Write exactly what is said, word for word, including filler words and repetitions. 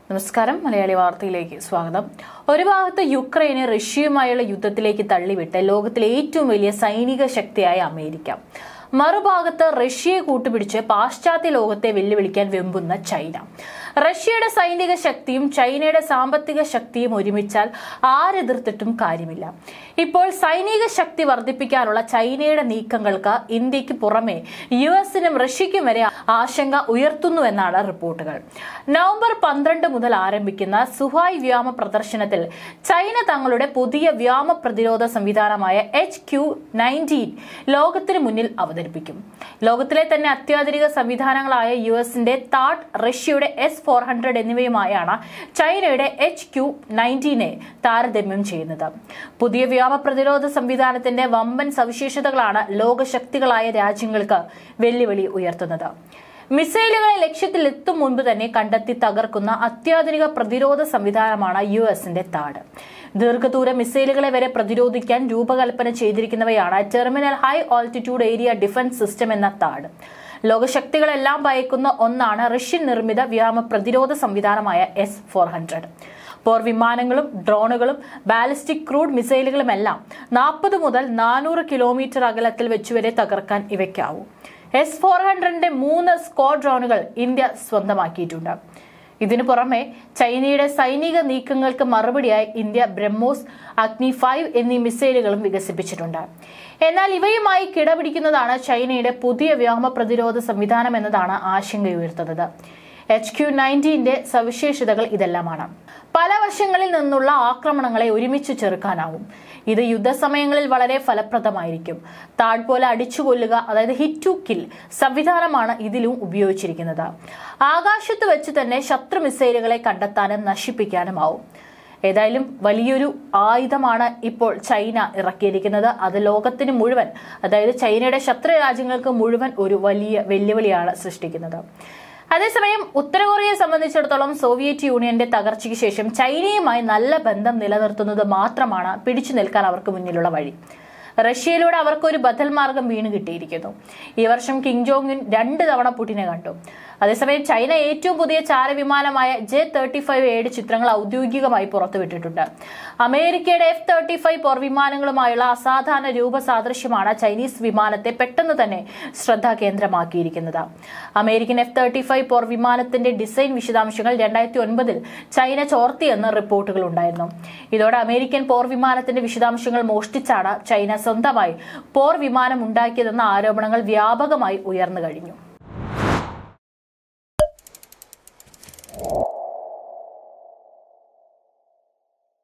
നമസ്കാരം മലയാളി വാർത്തയിലേക്ക് സ്വാഗതം. ഒരു ഭാഗത്ത് യുക്രൈനെ റഷ്യയുമായുള്ള യുദ്ധത്തിലേക്ക് തള്ളിവിട്ട് ലോകത്തിലെ ഏറ്റവും വലിയ സൈനിക ശക്തിയായ അമേരിക്ക, മറുഭാഗത്ത് റഷ്യയെ കൂട്ടുപിടിച്ച് പാശ്ചാത്യ ലോകത്തെ വെല്ലുവിളിക്കാൻ വെമ്പുന്ന ചൈന. റഷ്യയുടെ സൈനിക ശക്തിയും ചൈനയുടെ സാമ്പത്തിക ശക്തിയും ഒരുമിച്ചാൽ ആരെതിർത്തിട്ടും കാര്യമില്ല. ഇപ്പോൾ സൈനിക ശക്തി വർദ്ധിപ്പിക്കാനുള്ള ചൈനയുടെ നീക്കങ്ങൾക്ക് ഇന്ത്യക്ക് പുറമെ യു എസിനും റഷ്യയ്ക്കും വരെ ആശങ്ക ഉയർത്തുന്നുവെന്നാണ് റിപ്പോർട്ടുകൾ. നവംബർ പന്ത്രണ്ട് മുതൽ ആരംഭിക്കുന്ന സുഹായ് വ്യോമ പ്രദർശനത്തിൽ ചൈന തങ്ങളുടെ പുതിയ വ്യോമ പ്രതിരോധ സംവിധാനമായ എച്ച് ക്യു നയൻറ്റീൻ ലോകത്തിന് മുന്നിൽ അവതരിപ്പിക്കും. ലോകത്തിലെ തന്നെ അത്യാധുനിക സംവിധാനങ്ങളായ യു എസിന്റെ താഡ്, റഷ്യയുടെ എസ് ഫോർ ഹൺഡ്രഡ് എന്നിവയുമായാണ് ചൈനയുടെ എച്ച് ക്യു നയൻറ്റീനെ താരതമ്യം ചെയ്യുന്നത്. പുതിയ വ്യോമ പ്രതിരോധ സംവിധാനത്തിന്റെ വമ്പൻ സവിശേഷതകളാണ് ലോകശക്തികളായ രാജ്യങ്ങൾക്ക് വെല്ലുവിളി ഉയർത്തുന്നത്. മിസൈലുകളെ ലക്ഷ്യത്തിൽ എത്തും മുൻപ് തന്നെ കണ്ടെത്തി തകർക്കുന്ന അത്യാധുനിക പ്രതിരോധ സംവിധാനമാണ് യു എസിന്റെ താഡ്. ദീർഘദൂര മിസൈലുകളെ വരെ പ്രതിരോധിക്കാൻ രൂപകൽപ്പന ചെയ്തിരിക്കുന്നവയാണ് terminal high altitude area defence system എന്ന താഡ്. ലോകശക്തികളെല്ലാം ഭയക്കുന്ന ഒന്നാണ് റഷ്യൻ നിർമ്മിത വ്യോമ പ്രതിരോധ സംവിധാനമായ എസ് ഫോർ ഹൺഡ്രഡ്. പോർ വിമാനങ്ങളും ഡ്രോണുകളും ബാലിസ്റ്റിക് ക്രൂഡ് മിസൈലുകളുമെല്ലാം നാൽപ്പത് മുതൽ നാനൂറ് കിലോമീറ്റർ അകലത്തിൽ വെച്ചുവരെ തകർക്കാൻ ഇവയ്ക്കാവും. എസ് ഫോർ ഹൺഡ്രഡിന്റെ മൂന്ന് സ്ക്വാഡ്രോണുകൾ ഇന്ത്യ സ്വന്തമാക്കിയിട്ടുണ്ട്. ഇതിനു പുറമെ ചൈനയുടെ സൈനിക നീക്കങ്ങൾക്ക് മറുപടിയായി ഇന്ത്യ ബ്രഹ്മോസ്, അഗ്നി ഫൈവ് എന്നീ മിസൈലുകളും വികസിപ്പിച്ചിട്ടുണ്ട്. എന്നാൽ ഇവയുമായി കിടപിടിക്കുന്നതാണ് ചൈനയുടെ പുതിയ വ്യോമ പ്രതിരോധ സംവിധാനം എന്നതാണ് ആശങ്കയുയർത്തുന്നത്. എച്ച് ക്യു നയൻറ്റീന്റെ സവിശേഷതകൾ ഇതെല്ലാമാണ്. പല വശങ്ങളിൽ നിന്നുള്ള ആക്രമണങ്ങളെ ഒരുമിച്ച് ചെറുക്കാനാവും. ഇത് യുദ്ധസമയങ്ങളിൽ വളരെ ഫലപ്രദമായിരിക്കും. താഡ് പോലെ അടിച്ചുകൊല്ലുക, അതായത് ഹിറ്റ് ടു കിൽ സംവിധാനമാണ് ഇതിലും ഉപയോഗിച്ചിരിക്കുന്നത്. ആകാശത്ത് വെച്ച് തന്നെ ശത്രു മിസൈലുകളെ കണ്ടെത്താനും നശിപ്പിക്കാനുമാവും. ഏതായാലും വലിയൊരു ആയുധമാണ് ഇപ്പോൾ ചൈന ഇറക്കിയിരിക്കുന്നത്. അത് ലോകത്തിന് മുഴുവൻ, അതായത് ചൈനയുടെ ശത്രു രാജ്യങ്ങൾക്ക് മുഴുവൻ ഒരു വലിയ വെല്ലുവിളിയാണ് സൃഷ്ടിക്കുന്നത്. അതേസമയം ഉത്തര കൊറിയയെ സംബന്ധിച്ചിടത്തോളം സോവിയറ്റ് യൂണിയന്റെ തകർച്ചയ്ക്ക് ശേഷം ചൈനയുമായി നല്ല ബന്ധം നിലനിർത്തുന്നത് മാത്രമാണ് പിടിച്ചു നിൽക്കാൻ അവർക്ക് മുന്നിലുള്ള വഴി. റഷ്യയിലൂടെ അവർക്കൊരു ബദൽ മാർഗം വീണ് കിട്ടിയിരിക്കുന്നു. ഈ വർഷം കിം ജോങ് ഉൻ രണ്ട് തവണ പുടിനെ കണ്ടു. അതേസമയം ചൈന ഏറ്റവും പുതിയ ചാരവിമാനമായ ജെ തേർട്ടി ഫൈവ് ഏഴ് ചിത്രങ്ങൾ ഔദ്യോഗികമായി പുറത്തുവിട്ടിട്ടുണ്ട്. അമേരിക്കയുടെ എഫ് തേർട്ടി ഫൈവ് പോർ വിമാനങ്ങളുമായുള്ള അസാധാരണ രൂപസാദൃശ്യമാണ് ചൈനീസ് വിമാനത്തെ പെട്ടെന്ന് തന്നെ ശ്രദ്ധാകേന്ദ്രമാക്കിയിരിക്കുന്നത്. അമേരിക്കൻ എഫ് തേർട്ടി ഫൈവ് പോർ വിമാനത്തിന്റെ ഡിസൈൻ വിശദാംശങ്ങൾ രണ്ടായിരത്തി ഒൻപതിൽ ചൈന ചോർത്തിയെന്ന് റിപ്പോർട്ടുകൾ ഉണ്ടായിരുന്നു. ഇതോടെ അമേരിക്കൻ പോർ വിമാനത്തിന്റെ വിശദാംശങ്ങൾ മോഷ്ടിച്ചാണ് ചൈന സ്വന്തമായി പോർ വിമാനം ഉണ്ടാക്കിയതെന്ന ആരോപണങ്ങൾ വ്യാപകമായി ഉയർന്നു കഴിഞ്ഞു.